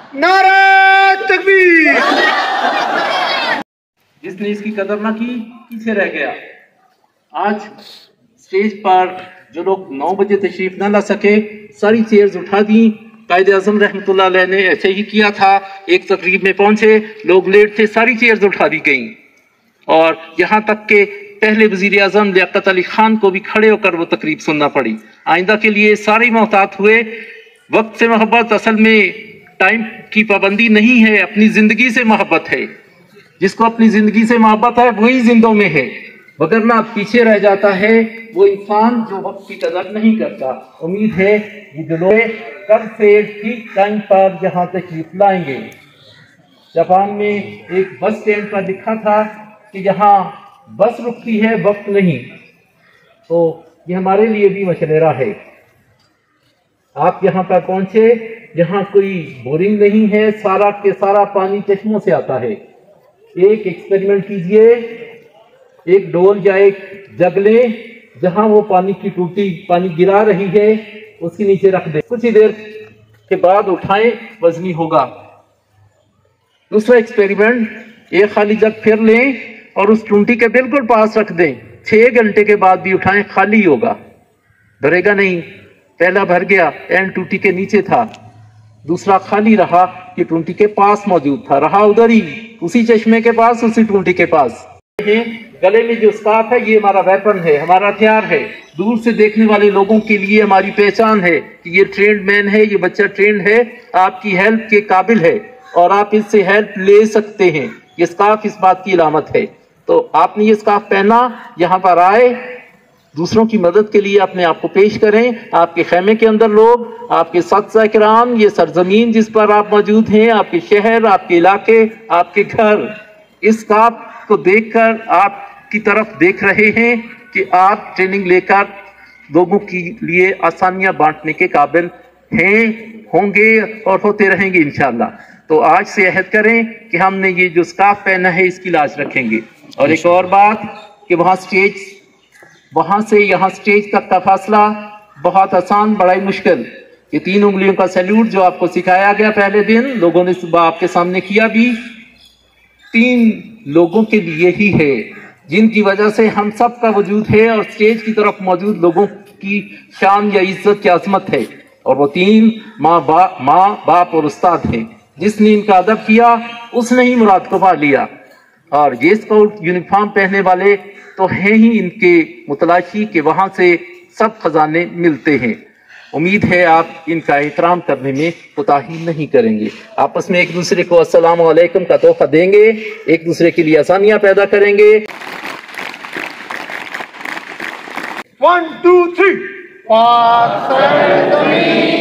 नारे तकबीर। जिसने इसकी कदर ना की पीछे रह गया। आज स्टेज पर जो लोग 9 बजे तशरीफ ना ला सके, सारी चेयर्स उठा दी। कायदे आज़म रहमतुल्लाह अलैह ने ऐसे ही किया था। एक तकरीब में पहुंचे, लोग लेट थे, सारी चेयर्स उठा दी गई और यहाँ तक के पहले वजीर आज़म लियाकत अली खान को भी खड़े होकर वो तकरीब सुनना पड़ी। आइंदा के लिए सारे मोहतात हुए। वक्त से मोहब्बत असल में टाइम की पाबंदी नहीं है, अपनी जिंदगी से मोहब्बत है। जिसको अपनी जिंदगी से मोहब्बत है वही जिंदों में है, वगरना पीछे रह जाता है वो इंसान जो वक्त की कदर नहीं करता। उम्मीद है ये जो लोग कल से ठीक टाइम पर यहाँ तशरीफ लाएंगे। जापान में एक बस स्टैंड पर लिखा था कि यहाँ बस रुकती है, वक्त नहीं। तो ये हमारे लिए भी मशवरा है। आप यहाँ पर पहुंचे, यहाँ कोई बोरिंग नहीं है, सारा के सारा पानी चश्मों से आता है। एक एक्सपेरिमेंट कीजिए, एक डोल या एक जग लें, जहां वो पानी की टूटी पानी गिरा रही है उसके नीचे रख दें, कुछ ही देर के बाद उठाएं, वजनी होगा। दूसरा एक्सपेरिमेंट, एक खाली जग फिर लें और उस टूटी के बिल्कुल पास रख दें, 6 घंटे के बाद भी उठाएं, खाली होगा, भरेगा नहीं। पहला भर गया, एंड टूटी के नीचे था। दूसरा खाली रहा, ये टूटी के पास मौजूद था, रहा उधर ही, उसी चश्मे के पास, उसी टूटी के पास। गले में जो स्कार्फ है ये हमारा वेपन है, हमारा हथियार है। दूर से देखने वाले लोगों के लिए हमारी पहचान है कि ये ट्रेंड मैन है, ये बच्चा ट्रेंड है, आपकी हेल्प के काबिल है और आप इससे हेल्प ले सकते हैं। ये स्कार्फ इस बात की अलामत है। तो आपने ये स्कार्फ पहना, यहाँ पर आए, दूसरों की मदद के लिए अपने आप को पेश करें। आपके खेमे के अंदर लोग, आपके साथी किराम, ये सरजमीन जिस पर आप मौजूद हैं, आपके शहर, आपके इलाके, आपके घर, इस स्कार्फ को देखकर आपकी तरफ देख रहे हैं कि आप ट्रेनिंग लेकर लोगों के लिए आसानियां बांटने के काबिल हैं, होंगे और होते रहेंगे इंशाअल्लाह। तो आज से अहद करें कि हमने ये जो स्कार्फ पहना है इसकी लाज रखेंगे। और एक और बात कि वहां से यहाँ स्टेज तक का फासला बहुत आसान, बड़ा ही मुश्किल। ये 3 उंगलियों का सैल्यूट जो आपको सिखाया गया पहले दिन, लोगों ने सुबह आपके सामने किया भी, 3 लोगों के लिए ही है, जिनकी वजह से हम सब का वजूद है और स्टेज की तरफ मौजूद लोगों की शान या इज्जत की अजमत है। और वो 3 माँ बाप और उस्ताद हैं। जिसने इनका अदब किया उसने ही मुराद को पा लिया। और ये स्काउट यूनिफॉर्म पहनने वाले तो हैं ही इनके मुतलाशी के वहां से सब खजाने मिलते हैं। उम्मीद है आप इनका एहतराम करने में कोताही नहीं करेंगे। आपस में एक दूसरे को अस्सलाम वालेकुम का तोहफा देंगे, एक दूसरे के लिए आसानियां पैदा करेंगे। 1 2 3 पाक सरजमीन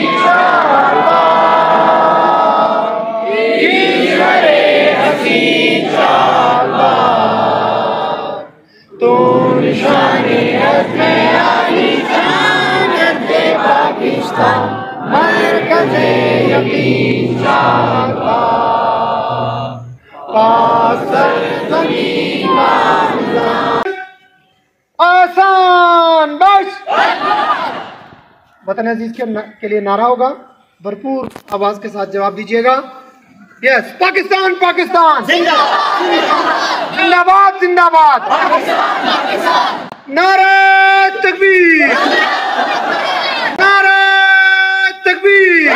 आसान बस। वतन अजीज के लिए नारा होगा, भरपूर आवाज के साथ जवाब दीजिएगा। यस, पाकिस्तान पाकिस्तान जिंदाबाद जिंदाबाद, नारे तकबीर, नारे तकबीर।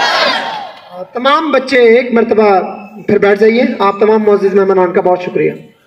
तमाम बच्चे एक मरतबा फिर बैठ जाइए। आप तमाम मौजूद मेहमानान का बहुत शुक्रिया।